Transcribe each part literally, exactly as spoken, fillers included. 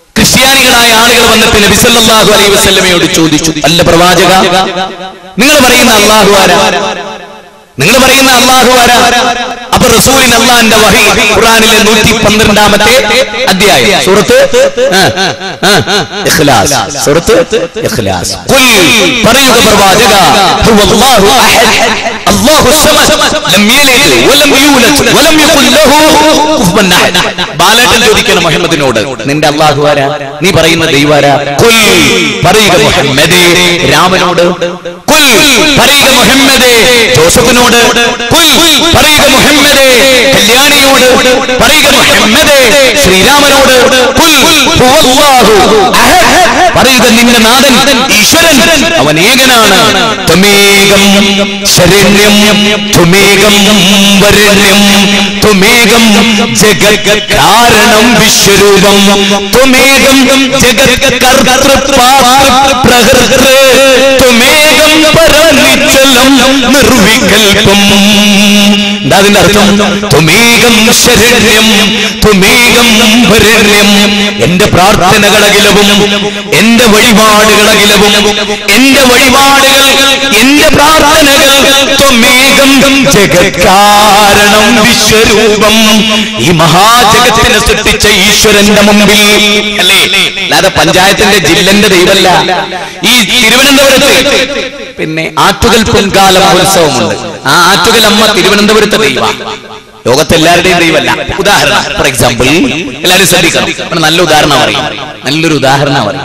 ക്രിസ്ത്യാനികളായ ആളുകൾ വന്നിട്ട് നബി സല്ലല്ലാഹു അലൈഹി വസല്ലമയോട് ചോദിച്ചു, അല്ല പ്രവാചക, നിങ്ങൾ പറയുന്ന അല്ലാഹു ആരാ? നിങ്ങൾ പറയുന്ന അല്ലാഹു ആരാ? അപ്പൊ റസൂലിന് അല്ലാഹുവിന്റെ വഹി ഖുർആനിലെ നൂറ്റി പന്ത്രണ്ടാമത്തെ അധ്യായം സൂറത്ത് ഇഖ്ലാസ് സൂറത്ത് ഇഖ്ലാസ് ഖുൽ പറയുക പ്രവാചക, ഹുവല്ലാഹു അഹദ് അല്ലാഹു സമദ് ലം യലിദ് വലം യൂലദ് വലം യകുൽ ലഹു കുഫുവൻ അഹദ്. ബാലട്ടൻ ചോദിക്കണം മുഹമ്മദിനോട്, നിന്റെ അല്ലാഹു ആരാ? നീ പറയുന്ന ദൈവം ആരാ? ഖുൽ പറയുക മുഹമ്മദേ രാമനോട്, ഖുൽ പറയുക മുഹമ്മദേ ജോസഫിനോട്, ഖുൽ പറയുക മുഹമ്മദേ കല്യാണിയോട്, പറയുക മുഹമ്മദേ ശ്രീരാമനോട്, ഖുൽ ഹുവല്ലാഹു അഹദ് പറയുക നിന്റെ നാഥൻ ഈശ്വരൻ അവൻ ഏകനാണ്. ത്വമേകം ശരണ്യം ത്വമേകം വരണ്യം ത്വമേകം ജഗത് കാരണം വിശ്വരൂപം ത്വമേകം ജഗത് കർതൃ പാതൃ പ്രഹൃതൃ ത്വമേകം പരനിശ്ചലം നിർവികൽപം. എന്താ അതിന്റെ അർത്ഥം? ത്വമേകം ശരണ്യം ത്വമേകം വരണ്യം. എന്റെ പ്രാർത്ഥനകളകിലവും എന്റെ വഴിപാടുകളകിലവും എന്റെ വഴിപാടുകൾ എന്റെ പ്രാർത്ഥനകൾ ത്വമേകം ജഗത് കാരണം വിശ്വരൂപം. ഈ മഹാജഗത്തിനെ സൃഷ്ടിച്ച ഈശ്വരന്റെ മുമ്പിൽ അല്ലേ, അല്ലാതെ പഞ്ചായത്തിന്റെ ജില്ലന്റെ ദൈവമല്ല. ഈ തിരുവനന്തപുരത്ത് പിന്നെ ആറ്റുകൽ പൊൻകാല മഹോത്സവമുണ്ട്. ആ ആറ്റുകൽ അമ്മ തിരുവനന്തപുരത്തെ ദൈവ, ലോകത്തെ എല്ലാവരുടെയും ദൈവമല്ല. ഉദാഹരണം ഫോർ എക്സാമ്പിൾ എല്ലാവരും ശ്രദ്ധിക്കണം, നല്ല ഉദാഹരണം പറയും, നല്ലൊരു ഉദാഹരണം പറയും.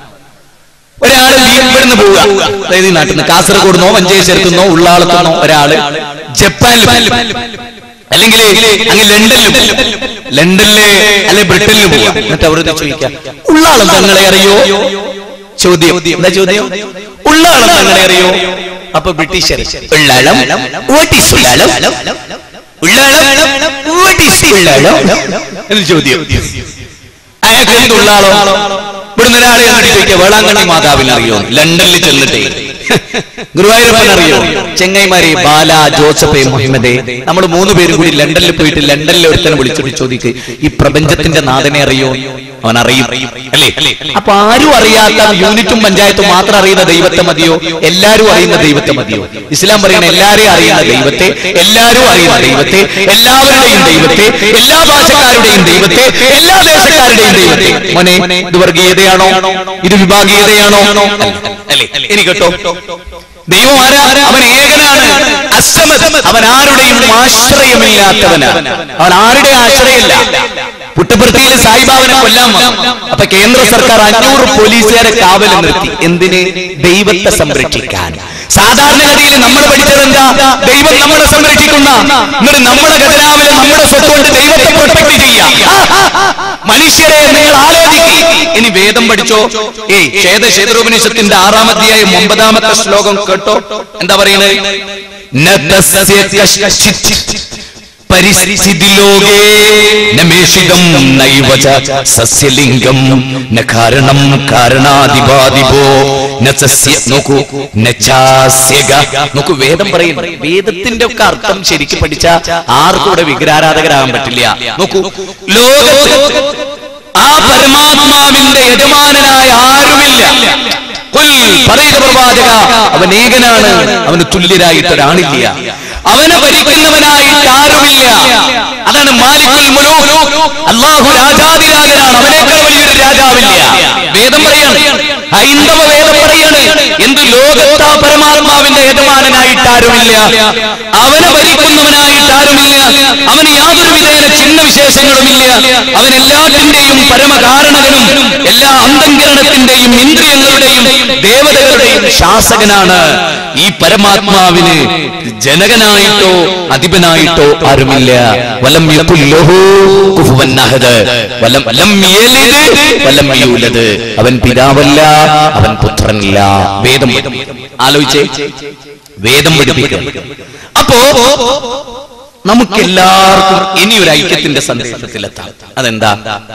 ഒരാള് ഇവിടുന്ന് പോവുക, അതായത് ഈ നാട്ടിൽ നിന്ന് കാസർഗോഡ്ന്നോ മഞ്ചേശ്വരത്തുനിന്നോ ഉള്ളാളത്തുനിന്നോ ഒരാള് ജപ്പാനിൽ അല്ലെങ്കിൽ അങ്ങ് ലണ്ടനിലും ലണ്ടനിലെ അല്ലെ ബ്രിട്ടനിലും പോവുക. എന്നിട്ട് അവരോട് ചോദിക്കാം, ഉള്ളാളം തങ്ങളെ അറിയോ? ചോദ്യം എന്താ ചോദ്യം? ഉള്ളാളം തങ്ങളെ അറിയോ? അപ്പൊ Britisher Ullalam what is Ullalam Ullalam what is Ullalam എന്ന് ചോദ്യം. അയാൾക്ക് എന്ത് ഉള്ളാളോ? ഇവിടുന്ന് ഒരാളെ ചോദിക്കുക, വേളാങ്കണ്ണി മാതാവിനെ അറിയോ? ലണ്ടനിൽ ചെന്നിട്ടേ ഗുരുവായൂരപ്പൻ അറിയോ? ചെങ്ങൈമാരെ ബാല ജോസഫ് മുഹമ്മദേ, നമ്മൾ മൂന്ന് പേരും കൂടി ലണ്ടനിൽ പോയിട്ട് ലണ്ടനിലെ ഒരുത്തനെ വിളിച്ചിട്ട് ചോദിക്ക്, ഈ പ്രപഞ്ചത്തിന്റെ നാഥനെ അറിയോ? അവൻ അറിയും അല്ലേ? അപ്പൊ ആരും അറിയാത്ത യൂണിറ്റും പഞ്ചായത്തും മാത്രം അറിയുന്ന ദൈവത്തെ മതിയോ? എല്ലാരും അറിയുന്ന ദൈവത്തെ മതിയോ? ഇസ്ലാം പറയുന്ന എല്ലാരെയും അറിയുന്ന ദൈവത്തെ, എല്ലാരും അറിയുന്ന ദൈവത്തെ, എല്ലാവരുടെയും ദൈവത്തെ, എല്ലാ ഭാഷക്കാരുടെയും ദൈവത്തെ, എല്ലാ ദേശക്കാരുടെയും ദൈവത്തെ. മോനെ, ഇത് വർഗീയതയാണോ? ഇത് വിഭാഗീയതയാണോ? അല്ലേ? ഇനി കേട്ടോ, ദൈവം ആരാ? അവൻ ഏകനാണ്, അസ്സമദ്. അവൻ ആരുടെയും ആശ്രയമില്ലാത്തവനാണ്. അവൻ ആരുടെ ആശ്രയമില്ല. പുട്ടപർത്തിയിൽ സായിബാബനെ കൊല്ലാൻ വന്നു. അപ്പൊ കേന്ദ്ര സർക്കാർ അഞ്ഞൂറ് പോലീസുകാരെ കാവൽ നിർത്തി. എന്തിന്? ദൈവത്തെ സംരക്ഷിക്കാൻ. സാധാരണഗതിയിൽ നമ്മൾ പഠിച്ചത് എന്താ? ദൈവം നമ്മളെ സംരക്ഷിക്കുന്ന, എന്നിട്ട് നമ്മുടെ ഖജനാവിലെ നമ്മുടെ സ്വത്ത് കൊണ്ട് ദൈവത്തെ പ്രൊട്ടക്ട് ചെയ്യാം. മനുഷ്യരെ നിങ്ങൾ ആലോചിക്കുക. ഇനി വേദം പഠിച്ചോ? ഏയ് ക്ഷേത ക്ഷേത്രോപനിഷത്തിന്റെ ആറാം അധ്യായം ഒമ്പതാമത്തെ ശ്ലോകം കേട്ടോ. എന്താ പറയുന്നത്? പരിസ്ഥിതി ലോകേ നമേഷിതം നൈവച സസ്യലിംഗം ന കാരണം കാരണാദിപാദിപോ ന സസ്യ നോക്കൂ നചാസ്യഗ. നോക്കൂ, വേദം പറയുന്നു. വേദത്തിന്റെ ഒക്കെ അർത്ഥം ശരിക്കും പഠിച്ച ആർക്കും ഇവിടെ വിഗ്രഹാരാധകരാകാൻ പറ്റില്ല. നോക്കൂ, ലോകത്ത് ആ പരമാത്മാവിന്റെ യജമാനനായ ആരുമില്ല. പറയുക പ്രവാചക, അവൻ ഏകനാണ്, അവന് തുല്യരായിട്ട് ഒരാളില്ല. അവനെ ഭരിക്കുന്നവനായിട്ട് ആരുമില്ല. അതാണ് മാലിക്കുൽ മുലൂക്. അല്ലാഹു രാജാതിരാജനാണ്, അവനേക്കാൾ വലിയൊരു രാജാവില്ല. വേദം പറയാണ്, ഹൈന്ദവ വേദം പറയാണ്, എന്ത് ലോകത്താ പരമാത്മാവിന്റെ യജമാനനായിട്ട് ആരുമില്ല, അവനെ ഭരിക്കുന്നവനായിട്ട് ആരുമില്ല, അവന് യാതൊരു വിധേന ചിഹ്ന വിശേഷങ്ങളുമില്ല. അവൻ എല്ലാത്തിന്റെയും പരമകാരണകനും എല്ലാ അന്തംകരണത്തിന്റെയും ഇന്ദ്രിയങ്ങളുടെയും ദേവതകളുടെയും ശാസകനാണ്. ഈ പരമാത്മാവിന് ജനകനായിട്ടോ അധിപനായിട്ടോ ആരുമില്ല. വലം യകുൽ ലഹു കുഫുവൻ അഹദ് വലം ലം യലിദ് വലം യൂലദ്. അവൻ പിതാവല്ല, അവൻ പുത്രനല്ല. വേദം ആലോചിച്ചേ, വേദം പഠിപ്പിക്കും. അപ്പോ നമുക്കെല്ലാവർക്കും ഇനി ഒരു ഐക്യത്തിന്റെ സന്ദേശത്തിലെത്താം. അതെന്താ?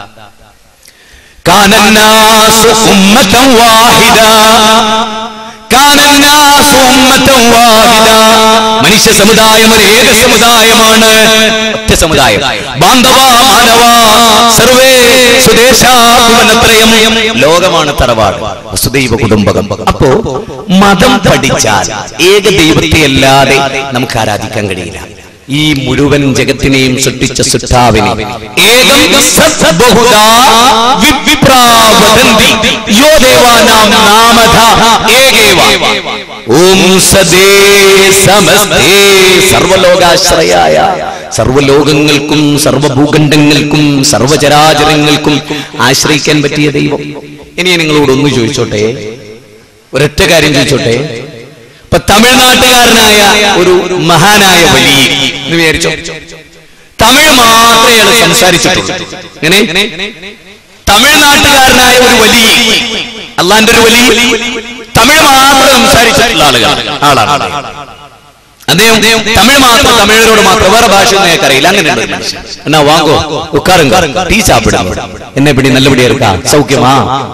കാനന്നാസു ഉമ്മതൻ വാഹിദ മനുഷ്യ സമുദായം ഒരു ഏക സമുദായമാണ്, ഒറ്റ സമുദായം. ബാന്ധവ മാനവ സർവേ സ്വദേശാഭുവനത്രയം, ലോകമാണ് തറവാട്, വസുദൈവ കുടുംബകം. അപ്പോ മതം പഠിച്ചാൽ ഏക ദൈവത്തെ അല്ലാതെ നമുക്ക് ആരാധിക്കാൻ കഴിയില്ല. ഈ മുഴുവൻ ജഗത്തിനെയും സൃഷ്ടിച്ച സൃഷ്ടാവിനെ ഏകം സദ്ബഹുദാ വിപ്രാവദന്തി യോ ദേവാനാം നാമധ ഏകേവ ഓം സദേ സമസ്തേ സർവലോകാശ്രയായ, സർവലോകങ്ങൾക്കും സർവഭൂഖണ്ഡങ്ങൾക്കും സർവചരാചരങ്ങൾക്കും ആശ്രയിക്കാൻ പറ്റിയ ദൈവം. ഇനി നിങ്ങളോട് ഒന്ന് ചോദിച്ചോട്ടെ, ഒരൊറ്റ കാര്യം ചോദിച്ചോട്ടെ. ഇപ്പൊ തമിഴ്നാട്ടുകാരനായ ഒരു മഹാനായ വലിയ എന്ന് വിചാരിച്ചോ, തമിഴ് മാത്രമേ അയാൾ സംസാരിച്ചിട്ടുള്ളൂ. ഇങ്ങനെ തമിഴ്നാട്ടുകാരനായ ഒരു വലിയ, അള്ളാന്റെ ഒരു വലിയ, തമിഴ് മാത്രം സംസാരിച്ചിട്ടുള്ള ആളുകൾ ആളാണ് അദ്ദേഹം. തമിഴ് മാത്രം, തമിഴരോട് മാത്രം, വേറെ ഭാഷ നിങ്ങൾക്ക് അറിയില്ല. അങ്ങനെ എന്നാ വാങ്ങോ ഉക്കാറുങ്ക ടീ സാപ്പിടാം, എന്നെ പിടി നല്ലപടി എടുക്കാം, സൗഖ്യമാ,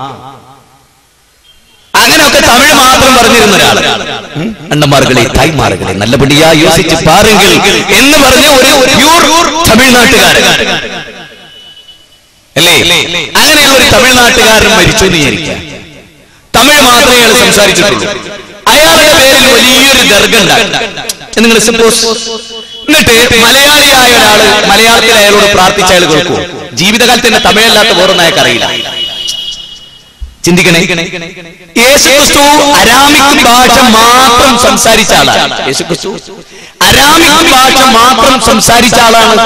അങ്ങനെയൊക്കെ തമിഴ് മാത്രം പറഞ്ഞിരുന്ന ഒരാൾ. അണ്ണന്മാർകളെ തായ്മാർകളെ നല്ലപടിയാ യോസിച്ച് പാരുങ്കിൽ എന്ന് പറഞ്ഞ ഒരു പ്യൂർ തമിഴ്നാട്ടുകാരൻ അല്ലേ? അങ്ങനെയുള്ള ഒരു തമിഴ്നാട്ടുകാരൻ മരിച്ചു എന്ന് വിചാരിക്കുക. തമിഴ് മാത്രമേ അയാൾ സംസാരിച്ചിട്ടുള്ളൂ. അയാളുടെ പേരിൽ വലിയൊരു ദർഗ ഉണ്ടാക്കി നിങ്ങൾ സപ്പോസ്. എന്നിട്ട് മലയാളിയായ ഒരാള് മലയാളത്തിൽ അയാളോട് പ്രാർത്ഥിച്ച അയാൾ കേൾക്കുമോ? ജീവിതകാലത്ത് തന്നെ തമിഴല്ലാത്ത വേറൊന്നും അയാൾക്ക് അറിയില്ല. ചിന്തിക്കണേ, യേശുക്രിസ്തു അരാമിക് ഭാഷ മാത്രം സംസാരിച്ച ആളാണ്. യേശുക്രിസ്തു അരാമിക് ഭാഷ മാത്രം സംസാരിച്ച ആളാണ്.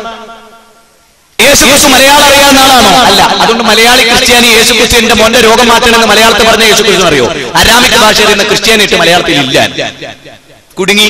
യേശുക്രിസ്തു മലയാളം അറിയാവുന്ന ആളാണോ? അല്ല. അതുകൊണ്ട് മലയാളി ക്രിസ്ത്യാനി യേശുക്രിസ്തു എന്റെ മോന്റെ രോഗം മാറ്റണമെന്ന് മലയാളത്തിൽ പറഞ്ഞ യേശുക്രിസ്തു അറിയോ? അരാമിക് ഭാഷ അറിയുന്ന ക്രിസ്ത്യാനിട്ട് മലയാളത്തിൽ ഇല്ല, കുടുങ്ങി.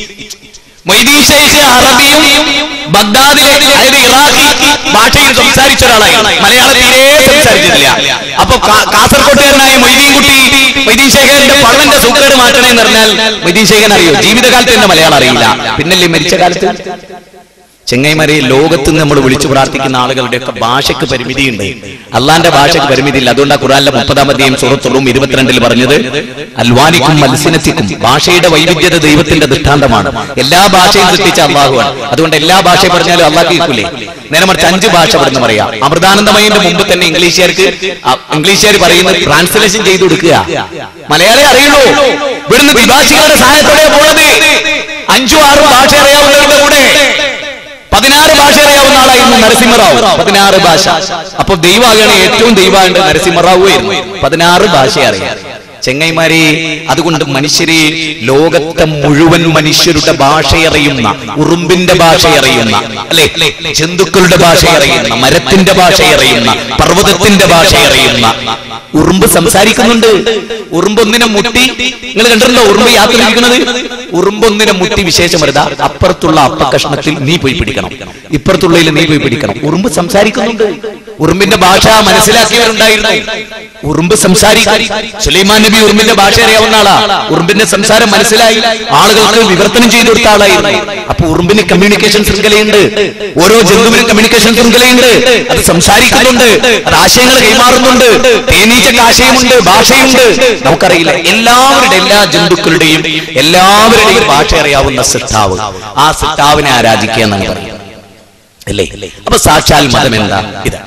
മൊയ്തീൻ ശൈഖ് അറബിയും ബഗ്ദാദിലെ അതായത് ഇറാഖി ഭാഷയിൽ സംസാരിച്ച ഒരാളാണ്. മലയാളം തീരെ സംസാരിച്ചിട്ടില്ല. അപ്പൊ കാസർകോട്ടുകാരനായ മൊയ്തീൻ കുട്ടി മൊയ്തീൻ ശൈഖിന്റെ പള്ളന്റെ സൂക്കേട് മാറ്റണമെന്ന് പറഞ്ഞാൽ മൊയ്തീൻ ശൈഖിൻ അറിയോ? ജീവിതകാലത്ത് തന്നെ മലയാളം അറിയില്ല, പിന്നല്ലേ മരിച്ച കാലത്ത്. ചെങ്ങൈമാരെ, ലോകത്ത് നിന്ന് നമ്മൾ വിളിച്ചു പ്രാർത്ഥിക്കുന്ന ആളുകളുടെ ഒക്കെ ഭാഷയ്ക്ക് പരിമിതിയുണ്ട്, അള്ളാന്റെ ഭാഷയ്ക്ക് പരിമിതിയില്ല. അതുകൊണ്ടാണ് ഖുർആനിലെ മുപ്പതാം അധ്യായം സൂറത്തുൽ റൂം ഇരുപത്തിരണ്ടിൽ പറഞ്ഞത് അൽവാനിക്കും മൽസിനത്തിക്കും, ഭാഷയുടെ വൈവിധ്യത ദൈവത്തിന്റെ ദൃഷ്ടാന്തമാണ്. എല്ലാ ഭാഷയും സൃഷ്ടിച്ച അള്ളാഹുവാണ്. അതുകൊണ്ട് എല്ലാ ഭാഷയും പറഞ്ഞാലും അള്ളാഹ് കേൾക്കൂലേ? നേരെ മറിച്ച് അഞ്ച് ഭാഷ പറഞ്ഞു പറയാം. അമൃതാനന്ദമയിന്റെ മുമ്പ് തന്നെ ഇംഗ്ലീഷുകാർക്ക് ഇംഗ്ലീഷുകാർ പറയുന്നത് ട്രാൻസ്ലേഷൻ ചെയ്തു കൊടുക്കുക. മലയാളം അറിയുള്ളൂ, ഇവിടുന്ന് വിഭാഷികളുടെ സഹായത്തോടെ പോണത്. അഞ്ചു ആറും ഭാഷ അറിയാവുന്നവരുടെ കൂടെ പതിനാറ് ഭാഷ അറിയാവുന്ന ആളായിരുന്നു നരസിംഹറാവു. പതിനാറ് ഭാഷ. അപ്പൊ ദൈവമാണ് ഏറ്റവും ദൈവമായിട്ട് നരസിംഹറാവു ആയിരുന്നു. പതിനാറ് ഭാഷ അറിയാം. ചെങ്ങൈമാരെ, അതുകൊണ്ട് മനുഷ്യരെ, ലോകത്തെ മുഴുവൻ മനുഷ്യരുടെ ഭാഷയറിയുന്ന, ഉറുമ്പിന്റെ ഭാഷയറിയുന്ന, അല്ലെ, ജന്തുക്കളുടെ ഭാഷയറിയുന്ന, മരത്തിന്റെ ഭാഷയറിയുന്ന, പർവ്വതത്തിന്റെ ഭാഷയറിയുന്ന ഉറുമ്പ് സംസാരിക്കുന്നുണ്ട്. ഉറുമ്പൊന്നിനെ മുട്ടി, നിങ്ങൾ കണ്ടിട്ടുണ്ടോ ഉറുമ്പ് യാത്ര ഇരിക്കുന്നത്? ഉറുമ്പൊന്നിനെ മുട്ടി വിശേഷം വരുതാ, അപ്പുറത്തുള്ള അപ്പക്കഷ്ണത്തിൽ നീ പോയി പിടിക്കണം, ഇപ്പുറത്തുള്ളതിൽ നീ പോയി പിടിക്കണം. ഉറുമ്പ് സംസാരിക്കുന്നുണ്ട്. ഉറുമ്പിന്റെ ഭാഷ മനസ്സിലാക്കിയവരുണ്ടായിരുന്നു. ഉറുമ്പ് സംസാരിക്കാൻ സുലൈമാൻ നബി ഉറുമ്പിന്റെ ഭാഷ അറിയാവുന്ന ആളാ. ഉറുമ്പിന്റെ സംസാരം മനസ്സിലായി ആളുകൾക്ക് വിവർത്തനം ചെയ്തു കൊടുത്ത ആളായിരുന്നു. അപ്പൊ ഉറുമ്പിന് കമ്മ്യൂണിക്കേഷൻ ശൃംഖലയുണ്ട്, ഓരോ ജന്തുവിനും കമ്മ്യൂണിക്കേഷൻ ശൃംഖലയുണ്ട്. അത് സംസാരിക്കുന്നുണ്ട്, അത് ആശയങ്ങൾ കൈമാറുന്നുണ്ട്. തേനീച്ചക്ക് ആശയമുണ്ട്, ഭാഷയുണ്ട്. നമുക്കറിയില്ല. എല്ലാവരുടെ, എല്ലാ ജന്തുക്കളുടെയും എല്ലാവരുടെയും ഭാഷ അറിയാവുന്ന സൃഷ്ടാവ്, ആ സൃഷ്ടാവിനെ ആരാധിക്കുക എന്നാണ് പറയുന്നത് അല്ലേ? അപ്പൊ സാക്ഷാൽ മതം എന്താ? ഇതാ.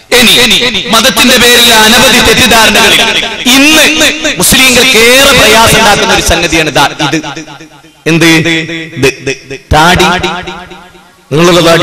ഇനി മതത്തിന്റെ പേരിൽ അനവധി തെറ്റിദ്ധാരണകളിൽ ഇന്ന് മുസ്ലിങ്ങൾക്ക് ഏറെ പ്രയാസം ഉണ്ടാക്കുന്ന ഒരു സംഗതിയാണ് ഇത്. എന്ത്? താടി. നിങ്ങളുള്ള താടി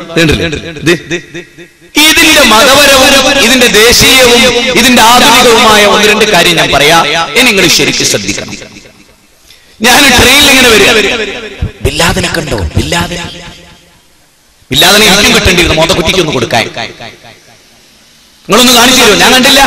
ഇതിന്റെ മതപരവും ഇതിന്റെ ദേശീയവും ഇതിന്റെ ആധുനികവുമായ ഒന്ന് രണ്ട് കാര്യം ഞാൻ പറയാം. ഇനി നിങ്ങൾ ശരിക്കും ശ്രദ്ധിക്കണം. ഞാൻ ട്രെയിനിൽ ഇങ്ങനെ വരിക, ബില്ലാദിനെ കണ്ടോ? ബില്ലാദിനെ ബില്ലാദിനെ എനിക്കും കിട്ടേണ്ടിയിരുന്നു, മോത കുറ്റിക്കൊന്ന് കൊടുക്കാൻ. നിങ്ങളൊന്ന് കാണിച്ചു തരുമോ? ഞാൻ കണ്ടില്ല.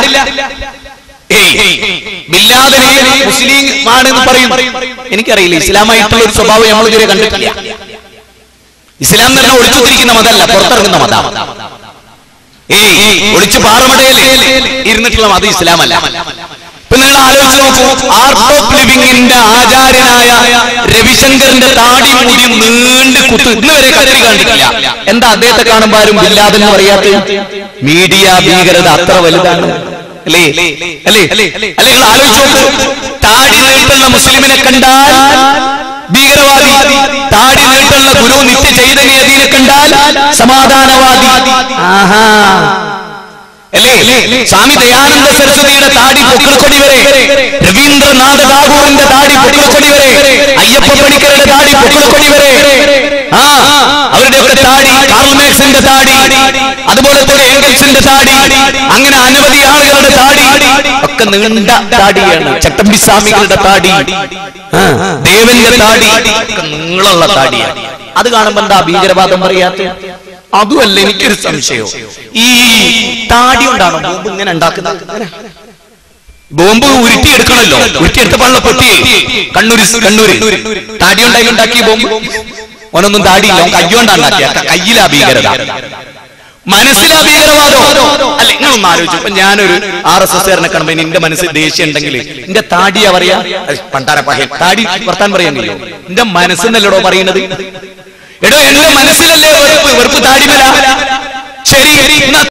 ബില്ലാദിനെ മുസ്ലിം ആണെന്ന് പറയും. എനിക്കറിയില്ല, ഇസ്ലാമായിട്ടുള്ള ഒരു സ്വഭാവം നമ്മൾ ഇതുവരെ കണ്ടിട്ടില്ല. ഇസ്ലാം എന്ന് പറഞ്ഞാൽ ഒളിച്ചുത്തിരിക്കുന്ന മതമല്ല, പുറത്തിറങ്ങുന്ന മതം. ഏയ് ഒളിച്ചു പാറമടയിൽ ഇരുന്നിട്ടുള്ള മതം ഇസ്ലാമല്ല. ഇപ്പൊ നിങ്ങൾ ആലോചിച്ച് നോക്കൂ, ആർട്ട് ഓഫ് ലിവിംഗിന്റെ ആചാര്യനായ രവിശങ്കറിന്റെ താടി മുടി നീണ്ട് കുത്ത് ഇന്ന് വരെ കത്തി കണ്ടിട്ടില്ല. എന്താ അദ്ദേഹത്തെ കാണുമ്പോൾ ആരും ബില്ലാദ് എന്ന് പറയാത്ത? മീഡിയ ഭീകരത അത്ര വലുതാണ്. അല്ലേ അല്ലേ അല്ലേ നിങ്ങൾ ആലോചിച്ചോളൂ. താടി നീട്ടുള്ള മുസ്ലിമിനെ കണ്ടാൽ ഭീകരവാദി, താടി നീട്ടുള്ള ഗുരു നിത്യ ചൈതന്യതീനെ കണ്ടാൽ സമാധാനവാദി. ആഹാ അല്ലേ? സ്വാമി ദയാനന്ദ സരസ്വതിയുടെ താടി പൊക്കിൾക്കൊടി വരെ, രവീന്ദ്രനാഥ ടാഗോറിന്റെ താടി പൊക്കിൾക്കൊടി വരെ, അയ്യപ്പ പണിക്കരുടെ താടി പൊക്കിൾക്കൊടി വരെ, ആ അവരുടെയൊക്കെ താടി, കാർൽ മാർക്സിന്റെ താടി, അതുപോലെ തന്നെ എംഗൽസിന്റെ താടി, അങ്ങനെ അനവധി ആളുകളുടെ താടി ഒക്കെ നീണ്ട താടിയാണ്. ചട്ടമ്പി സ്വാമികളുടെ താടി, ദേവന്റെ താടി ഒക്കെ നീളമുള്ള താടിയാണ്. അത് കാണുമ്പോ എന്താ ഭീകരവാദം പറയാത്ത? അതുമല്ല എനിക്കൊരു സംശയം, ഈ താടി കൊണ്ടാണോ ബോംബ് ഇങ്ങനെ ഉണ്ടാക്കുന്നത്? ബോംബ് ഉരുട്ടിയെടുക്കണല്ലോ, ഉരുട്ടിയെടുത്തപ്പോഴുള്ള പൊട്ടി കണ്ണൂര് കണ്ണൂര് താടി ഉണ്ടായി ഉണ്ടാക്കിയ ബോംബ്. ഓനൊന്നും താടിയില്ല, കയ്യോണ്ടാ ഉണ്ടാക്കിയ, കയ്യിലാ ഭീകരത, മനസ്സിലാ ഭീകരവാദോ അല്ല. നിങ്ങളൊന്നും ആലോചിച്ചു. ഇപ്പൊ ഞാനൊരു ആർ എസ് എസ് കാരനെ കാണുമ്പോ എന്റെ മനസ്സിൽ ദേഷ്യം ഉണ്ടെങ്കിൽ എന്റെ താടിയാ പറയാ, പണ്ടാര പഹയൻ താടി വർത്താൻ പറയാനില്ലോ, എന്റെ മനസ്സെന്നല്ലടോ പറയുന്നത്. എടോ എന്റെ മനസ്സിലല്ലേ വെറുപ്പ്, വെറുപ്പ് താടിമല. ശരി